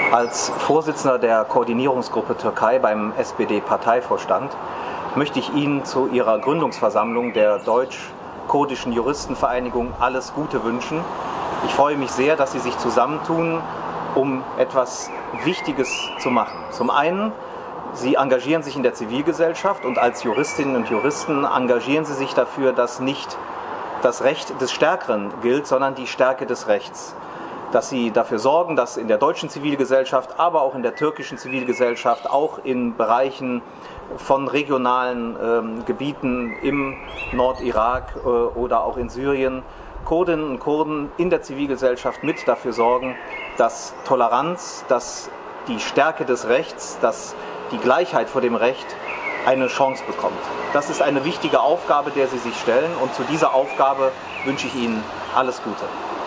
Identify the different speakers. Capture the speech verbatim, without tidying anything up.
Speaker 1: Als Vorsitzender der Koordinierungsgruppe Türkei beim S P D-Parteivorstand möchte ich Ihnen zu Ihrer Gründungsversammlung der Deutsch-Kurdischen Juristenvereinigung alles Gute wünschen. Ich freue mich sehr, dass Sie sich zusammentun, um etwas Wichtiges zu machen. Zum einen, Sie engagieren sich in der Zivilgesellschaft und als Juristinnen und Juristen engagieren Sie sich dafür, dass nicht das Recht des Stärkeren gilt, sondern die Stärke des Rechts. Dass Sie dafür sorgen, dass in der deutschen Zivilgesellschaft, aber auch in der türkischen Zivilgesellschaft, auch in Bereichen von regionalen ähm, Gebieten im Nordirak äh, oder auch in Syrien, Kurdinnen und Kurden in der Zivilgesellschaft mit dafür sorgen, dass Toleranz, dass die Stärke des Rechts, dass die Gleichheit vor dem Recht eine Chance bekommt. Das ist eine wichtige Aufgabe, der Sie sich stellen, und zu dieser Aufgabe wünsche ich Ihnen alles Gute.